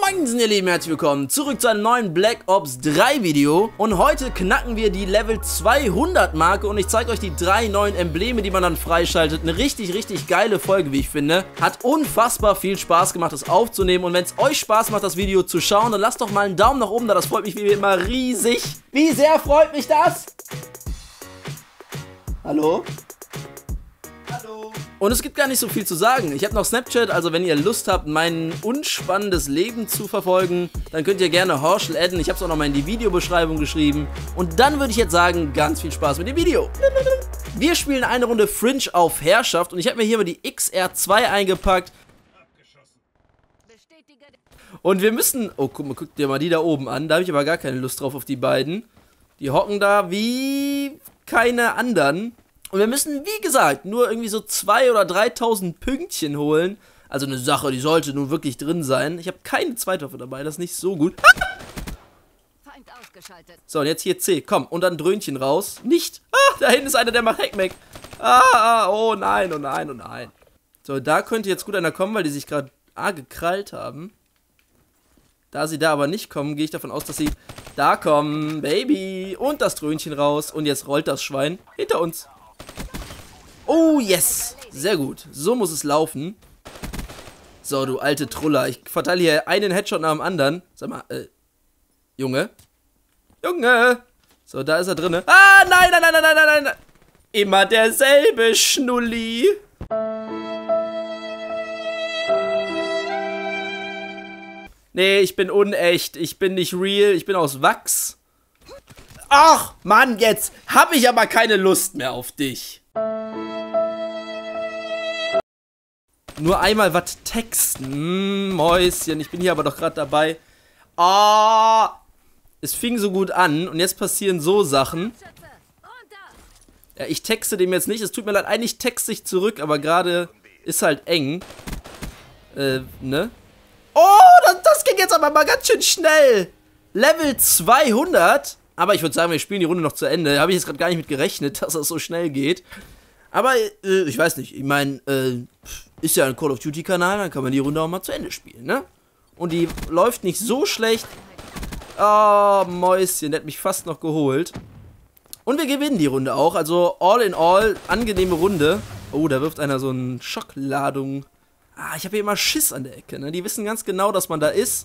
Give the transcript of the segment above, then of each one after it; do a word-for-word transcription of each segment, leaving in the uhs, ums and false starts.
Moinsen, ihr Lieben, herzlich willkommen zurück zu einem neuen Black Ops drei Video. Und heute knacken wir die Level zweihundert Marke und ich zeige euch die drei neuen Embleme, die man dann freischaltet. Eine richtig, richtig geile Folge, wie ich finde. Hat unfassbar viel Spaß gemacht, das aufzunehmen. Und wenn es euch Spaß macht, das Video zu schauen, dann lasst doch mal einen Daumen nach oben da. Das freut mich wie immer riesig. Wie sehr freut mich das? Hallo? Hallo? Und es gibt gar nicht so viel zu sagen. Ich habe noch Snapchat, also wenn ihr Lust habt, mein unspannendes Leben zu verfolgen, dann könnt ihr gerne Horschel adden. Ich habe es auch noch mal in die Videobeschreibung geschrieben. Und dann würde ich jetzt sagen, ganz viel Spaß mit dem Video. Wir spielen eine Runde Fringe auf Herrschaft und ich habe mir hier mal die X R zwei eingepackt. Und wir müssen... Oh, guck mal, guck dir mal die da oben an. Da habe ich aber gar keine Lust drauf auf die beiden. Die hocken da wie keine anderen. Und wir müssen, wie gesagt, nur irgendwie so zweitausend oder dreitausend Pünktchen holen. Also eine Sache, die sollte nun wirklich drin sein. Ich habe keine Zweitwaffe dabei, das ist nicht so gut. Feind ausgeschaltet. So, und jetzt hier C. Komm, und dann Dröhnchen raus. Nicht! Ah, da hinten ist einer, der macht Heckmeck. Ah, ah, oh nein, oh nein, oh nein. So, da könnte jetzt gut einer kommen, weil die sich gerade ah, gekrallt haben. Da sie da aber nicht kommen, gehe ich davon aus, dass sie da kommen. Baby! Und das Dröhnchen raus. Und jetzt rollt das Schwein hinter uns. Oh, yes. Sehr gut. So muss es laufen. So, du alte Truller. Ich verteile hier einen Headshot nach dem anderen. Sag mal, äh, Junge. Junge. So, da ist er drinne. Ah, nein, nein, nein, nein, nein, nein. Immer derselbe Schnulli. Nee, ich bin unecht. Ich bin nicht real. Ich bin aus Wachs. Ach, Mann, jetzt habe ich aber keine Lust mehr auf dich. Nur einmal was texten. Hm, Mäuschen, ich bin hier aber doch gerade dabei. Ah, oh, es fing so gut an und jetzt passieren so Sachen. Ja, ich texte dem jetzt nicht. Es tut mir leid, eigentlich texte ich zurück, aber gerade ist halt eng. Äh, ne? Oh, das, das ging jetzt aber mal ganz schön schnell. Level zweihundert. Aber ich würde sagen, wir spielen die Runde noch zu Ende. Da habe ich jetzt gerade gar nicht mit gerechnet, dass das so schnell geht. Aber, äh, ich weiß nicht. Ich meine, äh, ist ja ein Call of Duty Kanal, dann kann man die Runde auch mal zu Ende spielen, ne? Und die läuft nicht so schlecht. Oh, Mäuschen, der hat mich fast noch geholt. Und wir gewinnen die Runde auch. Also, all in all, angenehme Runde. Oh, da wirft einer so eine Schockladung. Ah, ich habe hier immer Schiss an der Ecke, ne? Die wissen ganz genau, dass man da ist.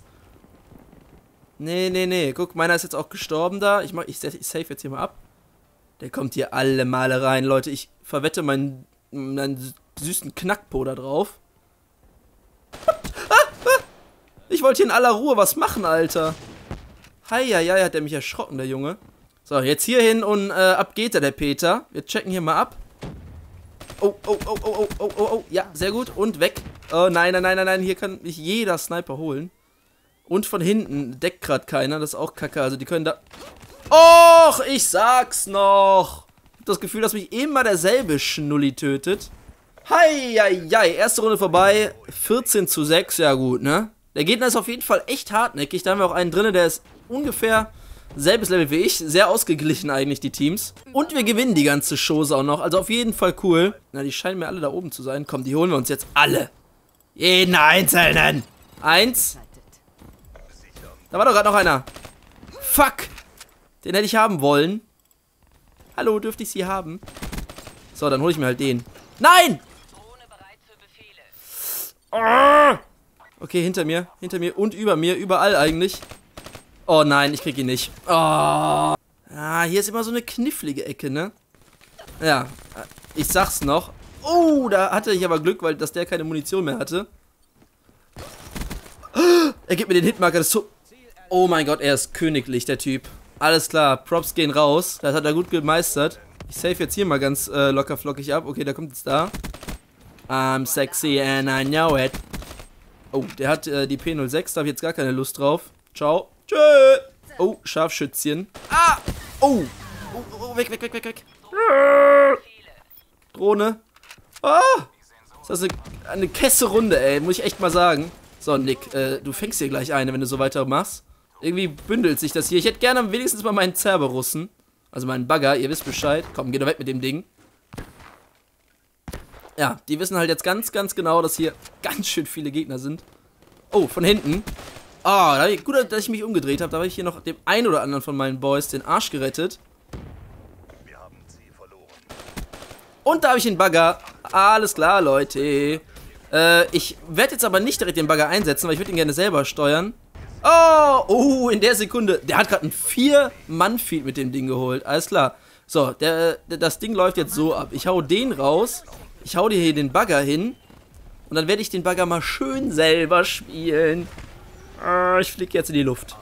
Nee, nee, nee. Guck, meiner ist jetzt auch gestorben da. Ich, mach, ich, ich save jetzt hier mal ab. Der kommt hier alle Male rein, Leute. Ich verwette meinen, meinen süßen Knackpo da drauf. Ah, ah. Ich wollte hier in aller Ruhe was machen, Alter. Heieiei, hat der mich erschrocken, der Junge. So, jetzt hier hin und äh, ab geht er, der Peter. Wir checken hier mal ab. Oh, oh, oh, oh, oh, oh, oh, oh. Ja, sehr gut. Und weg. Oh, nein, nein, nein, nein, nein. Hier kann mich jeder Sniper holen. Und von hinten deckt gerade keiner. Das ist auch kacke. Also die können da... Och, ich sag's noch. Ich hab das Gefühl, dass mich immer derselbe Schnulli tötet. Heieiei, erste Runde vorbei. vierzehn zu sechs, ja gut, ne? Der Gegner ist auf jeden Fall echt hartnäckig. Da haben wir auch einen drin, der ist ungefähr selbes Level wie ich. Sehr ausgeglichen eigentlich, die Teams. Und wir gewinnen die ganze Chose auch noch. Also auf jeden Fall cool. Na, die scheinen mir alle da oben zu sein. Komm, die holen wir uns jetzt alle. Jeden einzelnen. Eins. Da war doch gerade noch einer. Fuck. Den hätte ich haben wollen. Hallo, dürfte ich sie haben? So, dann hole ich mir halt den. Nein! Oh! Okay, hinter mir. Hinter mir und über mir. Überall eigentlich. Oh nein, ich krieg ihn nicht. Oh. Ah, hier ist immer so eine knifflige Ecke, ne? Ja, ich sag's noch. Oh, da hatte ich aber Glück, weil dass der keine Munition mehr hatte. Er gibt mir den Hitmarker. Das ist so... Oh mein Gott, er ist königlich, der Typ. Alles klar, Props gehen raus. Das hat er gut gemeistert. Ich save jetzt hier mal ganz äh, locker flockig ab. Okay, der kommt jetzt da. I'm sexy and I know it. Oh, der hat äh, die P null sechs. Da habe ich jetzt gar keine Lust drauf. Ciao. Tschö. Oh, Scharfschützchen. Ah. Oh. Oh, oh, weg, weg, weg, weg, weg. Drohne. Ah. Ist das eine, eine Kesse-Runde, ey. Muss ich echt mal sagen. So, Nick, äh, du fängst hier gleich eine, wenn du so weitermachst. Irgendwie bündelt sich das hier. Ich hätte gerne wenigstens mal meinen Cerberussen. Also meinen Bagger, ihr wisst Bescheid. Komm, geh doch weg mit dem Ding. Ja, die wissen halt jetzt ganz, ganz genau, dass hier ganz schön viele Gegner sind. Oh, von hinten. Ah, da hab ich, gut, dass ich mich umgedreht habe. Da habe ich hier noch dem einen oder anderen von meinen Boys den Arsch gerettet. Wir haben sie verloren. Und da habe ich den Bagger. Alles klar, Leute. Äh, ich werde jetzt aber nicht direkt den Bagger einsetzen, weil ich würde ihn gerne selber steuern. Oh, oh, in der Sekunde. Der hat gerade ein vier-Mann-Feed mit dem Ding geholt. Alles klar. So, der, der, das Ding läuft jetzt so ab. Ich hau den raus. Ich hau dir hier den Bagger hin. Und dann werde ich den Bagger mal schön selber spielen. Ah, ich fliege jetzt in die Luft.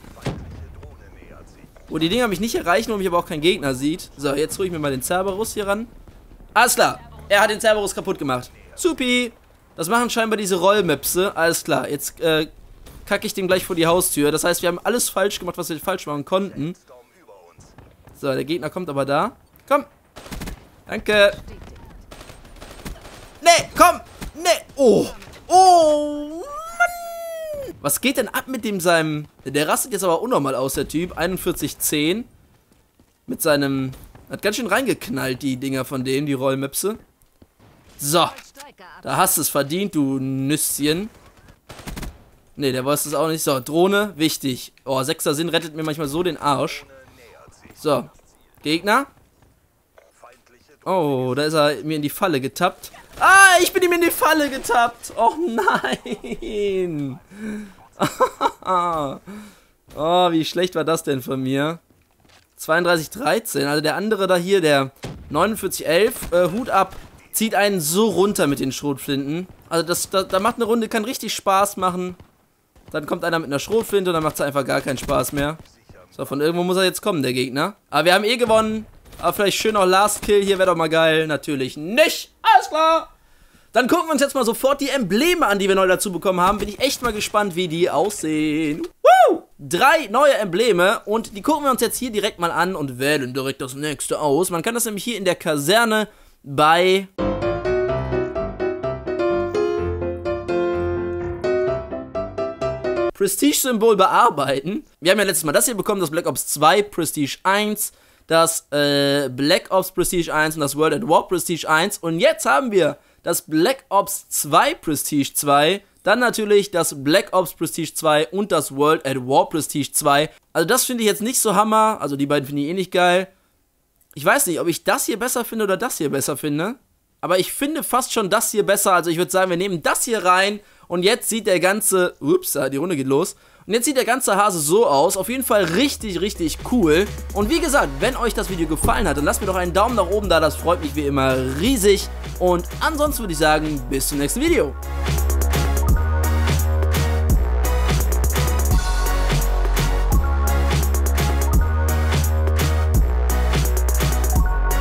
Oh, die Dinger mich nicht erreichen, wo mich aber auch kein Gegner sieht. So, jetzt hole ich mir mal den Cerberus hier ran. Alles klar. Er hat den Cerberus kaputt gemacht. Supi. Das machen scheinbar diese Rollmöpse. Alles klar. Jetzt äh, kacke ich dem gleich vor die Haustür. Das heißt, wir haben alles falsch gemacht, was wir falsch machen konnten. So, der Gegner kommt aber da. Komm. Danke. Nee, komm. Nee. Oh. Oh, Mann. Was geht denn ab mit dem seinem... Der rastet jetzt aber unnormal aus, der Typ. einundvierzig zehn. Mit seinem... Hat ganz schön reingeknallt, die Dinger von dem, die Rollmöpse. So. Da hast du es verdient, du Nüsschen. Ne, der weiß es auch nicht. So, Drohne, wichtig. Oh, sechster Sinn rettet mir manchmal so den Arsch. So. Gegner. Oh, da ist er mir in die Falle getappt. Ah, ich bin ihm in die Falle getappt. Oh nein. Oh, wie schlecht war das denn von mir? zweiunddreißig dreizehn. Also der andere da hier, der neunundvierzig elf, äh, Hut ab. Zieht einen so runter mit den Schrotflinten. Also das, da, da macht eine Runde, kann richtig Spaß machen. Dann kommt einer mit einer Schrotflinte und dann macht es einfach gar keinen Spaß mehr. So, von irgendwo muss er jetzt kommen, der Gegner. Aber wir haben eh gewonnen. Aber vielleicht schön auch Last Kill hier, wäre doch mal geil. Natürlich nicht. Alles klar. Dann gucken wir uns jetzt mal sofort die Embleme an, die wir neu dazu bekommen haben. Bin ich echt mal gespannt, wie die aussehen. Woo! Drei neue Embleme und die gucken wir uns jetzt hier direkt mal an und wählen direkt das nächste aus. Man kann das nämlich hier in der Kaserne bei... Prestige-Symbol bearbeiten. Wir haben ja letztes Mal das hier bekommen, das Black Ops zwei Prestige eins, das äh, Black Ops Prestige eins und das World at War Prestige eins. Und jetzt haben wir das Black Ops zwei Prestige zwei, dann natürlich das Black Ops Prestige zwei und das World at War Prestige zwei. Also das finde ich jetzt nicht so Hammer, also die beiden finde ich eh nicht geil. Ich weiß nicht, ob ich das hier besser finde oder das hier besser finde. Aber ich finde fast schon das hier besser, also ich würde sagen, wir nehmen das hier rein. Und jetzt sieht der ganze... Ups, die Runde geht los. Und jetzt sieht der ganze Hase so aus. Auf jeden Fall richtig, richtig cool. Und wie gesagt, wenn euch das Video gefallen hat, dann lasst mir doch einen Daumen nach oben da. Das freut mich wie immer riesig. Und ansonsten würde ich sagen, bis zum nächsten Video.